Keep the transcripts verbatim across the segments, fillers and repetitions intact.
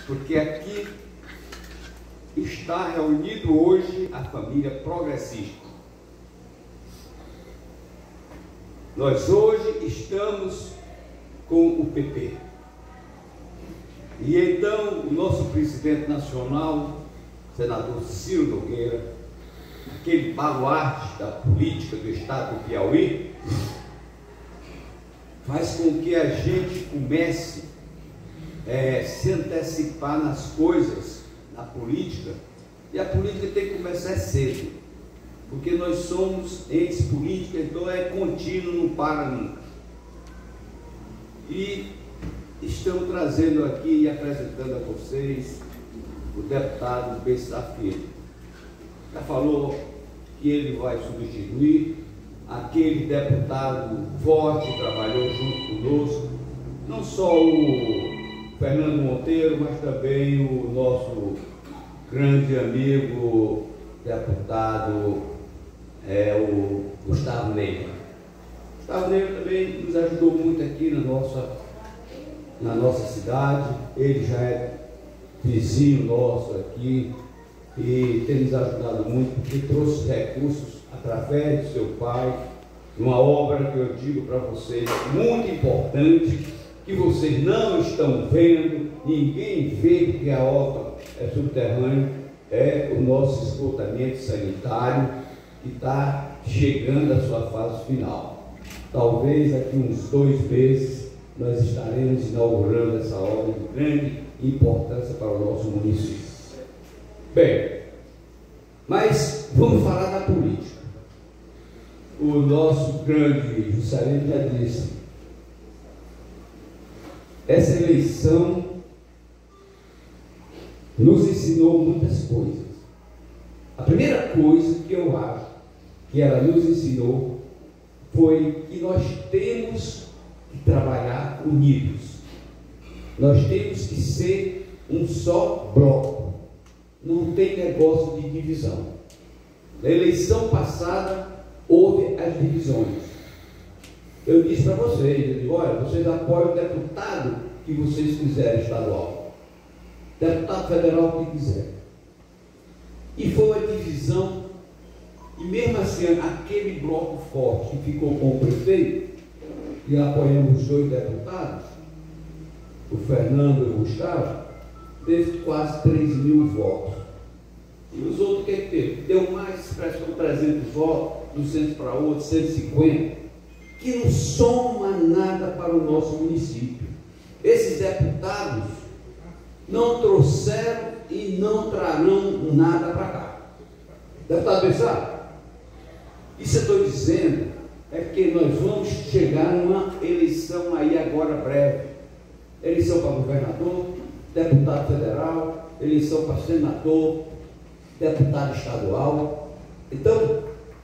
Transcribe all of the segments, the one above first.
porque aqui está reunido hoje a família progressista. Nós hoje estamos com o P P. E então o nosso presidente nacional, senador Ciro Nogueira, aquele baluarte da política do estado do Piauí, faz com que a gente comece é, se antecipar nas coisas, na política, e a política tem que começar cedo, porque nós somos entes políticos, então é contínuo, não para nunca. E estamos trazendo aqui e apresentando a vocês o deputado Bessar Filho. Já falou que ele vai substituir aquele deputado forte que trabalhou junto conosco, não só o Fernando Monteiro, mas também o nosso grande amigo deputado é, o Gustavo Neiva. Gustavo Neiva também nos ajudou muito aqui na nossa, na nossa cidade. Ele já é vizinho nosso aqui e tem nos ajudado muito, porque trouxe recursos através do seu pai, uma obra que eu digo para vocês, muito importante, que vocês não estão vendo, ninguém vê, porque a obra é subterrânea, é o nosso esgotamento sanitário, que está chegando à sua fase final. Talvez daqui uns dois meses nós estaremos inaugurando essa obra de grande importância para o nosso município. Bem, mas vamos falar da política. O nosso grande Juscelino já disse, essa eleição nos ensinou muitas coisas. A primeira coisa que eu acho que ela nos ensinou foi que nós temos que trabalhar unidos. Nós temos que ser um só bloco. Não tem negócio de divisão. Na eleição passada houve as divisões. Eu disse para vocês, eu digo, olha, vocês apoiam o deputado que vocês quiserem estadual, deputado federal que quiser. E foi uma divisão, e mesmo assim, aquele bloco forte que ficou com o prefeito, e apoiamos os dois deputados, o Fernando e o Gustavo, teve quase três mil votos. E os outros, o que que teve? Deu mais, prestou trezentos votos, duzentos para outro, cento e cinquenta, que não soma nada para o nosso município. Esses deputados não trouxeram e não trarão nada para cá. Deputado Bessar, isso eu estou dizendo é que nós vamos chegar numa eleição aí agora breve. Eleição para governador, deputado federal, eleição para senador, deputado estadual. Então,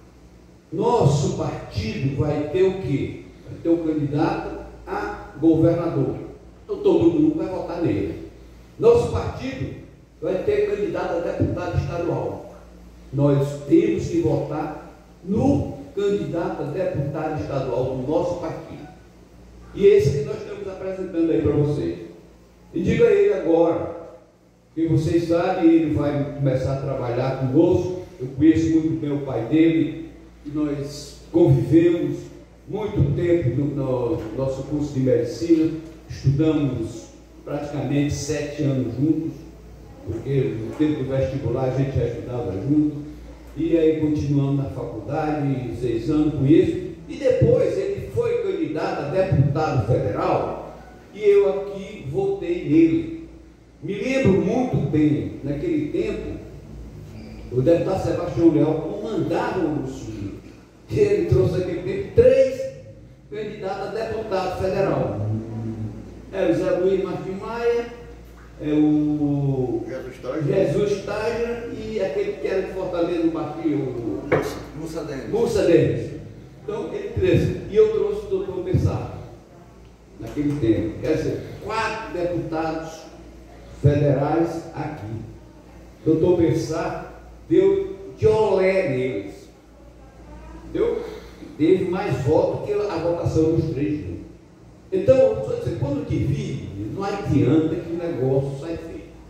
nosso partido vai ter o quê? Vai ter um candidato a governador. Então todo mundo vai votar nele. Nosso partido vai ter candidato a deputado estadual. Nós temos que votar no candidato a deputado estadual do nosso partido. E esse que nós estamos apresentando aí para vocês. E diga a ele agora, que vocês sabem, ele vai começar a trabalhar conosco. Eu conheço muito bem o pai dele, e nós convivemos muito tempo no, no nosso curso de medicina, estudamos praticamente sete anos juntos, porque no tempo do vestibular a gente já estudava junto, e aí continuamos na faculdade, seis anos com isso, e depois ele foi candidato a deputado federal, e eu aqui votei nele. Me lembro muito bem, naquele tempo, o deputado Sebastião Leal comandava o município. Ele trouxe aquele tempo três candidatos a deputado federal. É o Zé Luiz Martins Maia, é o Jesus Tágera, Jesus Tágera e aquele que era de Fortaleza no partido, o Mussa Denis. Mussa Denis. Então ele trouxe, e eu trouxe o doutor Bessar, naquele tempo. Quer dizer, quatro deputados federais aqui. O doutor Bessar deu de olé neles. Entendeu? Teve mais votos que a votação dos três juntos. Então, quando divide, não adianta que o negócio sai feio.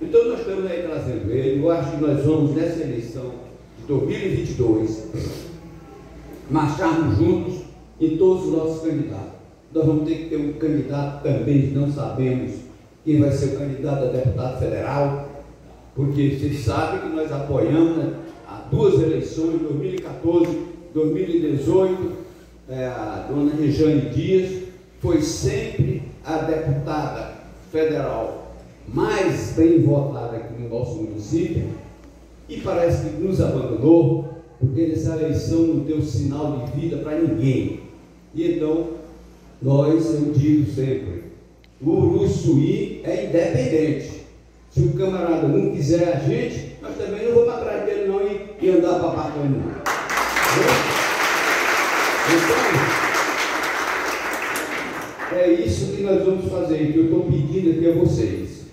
Então nós estamos aí trazendo ele. Eu acho que nós vamos, nessa eleição de dois mil e vinte e dois, marcharmos juntos em todos os nossos candidatos. Nós vamos ter que ter um candidato também, não sabemos quem vai ser o candidato a deputado federal, porque vocês sabem que nós apoiamos, né, há duas eleições, dois mil e quatorze, dois mil e dezoito, é, a dona Rejane Dias foi sempre a deputada federal mais bem votada aqui no nosso município, e parece que nos abandonou, porque nessa eleição não deu sinal de vida para ninguém. E então, nós, eu digo sempre, o Uruçuí é independente. Se o camarada não quiser a gente, nós também não vamos atrás dele não e, e andar para papar não. Então, é isso que nós vamos fazer, que eu estou pedindo aqui a vocês.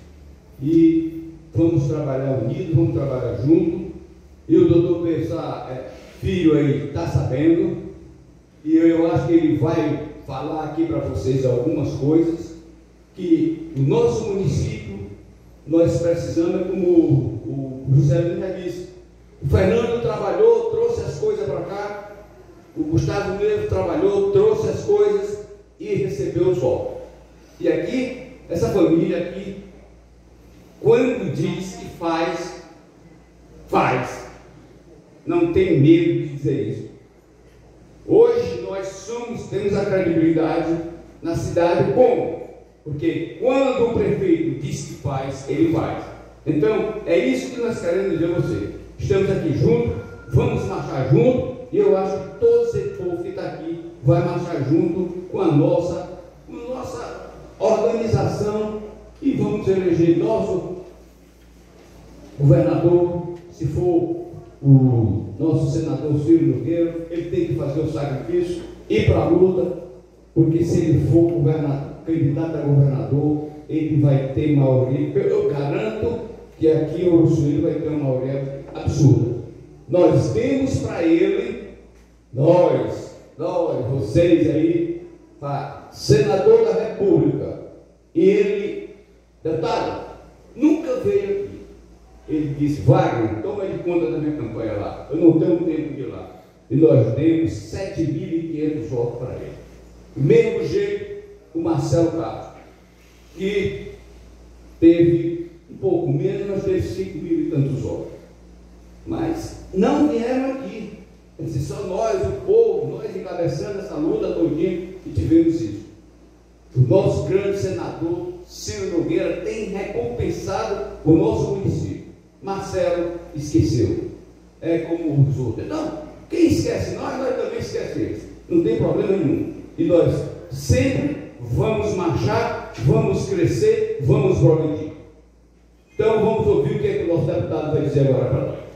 E vamos trabalhar unidos, vamos trabalhar juntos. E o doutor Pessá, é, filho aí, está sabendo. E eu acho que ele vai falar aqui para vocês algumas coisas que o nosso município nós precisamos, como o, o José já disse. O Fernando trabalhou, trouxe as coisas para cá. O Gustavo Neves trabalhou, trouxe as coisas e recebeu os votos. E aqui, essa família aqui, quando diz que faz, faz. Não tem medo de dizer isso. Hoje nós somos, temos a credibilidade na cidade como? Porque quando o prefeito diz que faz, ele faz. Então, é isso que nós queremos dizer a você. Estamos aqui juntos, vamos marchar juntos, e eu acho que todo esse povo que está aqui vai marchar junto com a nossa, com a nossa organização, e vamos eleger nosso governador. Se for o nosso senador Ciro Nogueira, ele tem que fazer o sacrifício, ir para a luta, porque se ele for governador, candidato a governador, ele vai ter maioria. Eu garanto que aqui o Uruçuí vai ter uma maioria absurda. Nós temos para ele, nós, nós, vocês aí, para senador da República, e ele, deputado, nunca veio aqui. Ele disse: Wagner, toma de conta da minha campanha lá, eu não tenho tempo de ir lá. E nós demos sete mil e quinhentos votos para ele. Do mesmo jeito, o Marcelo Castro, que teve um pouco menos, nós teve cinco mil e tantos votos. Mas não vieram aqui. Disse, só nós, o povo, nós encabeçando essa luta todinha, e tivemos isso. O nosso grande senador, Ciro Nogueira, tem recompensado o nosso município. Marcelo esqueceu. É como os outros. Então, quem esquece nós, nós também esquecemos. Não tem problema nenhum. E nós sempre vamos marchar, vamos crescer, vamos progredir. Então, vamos ouvir o que, é que o nosso deputado vai dizer agora para nós.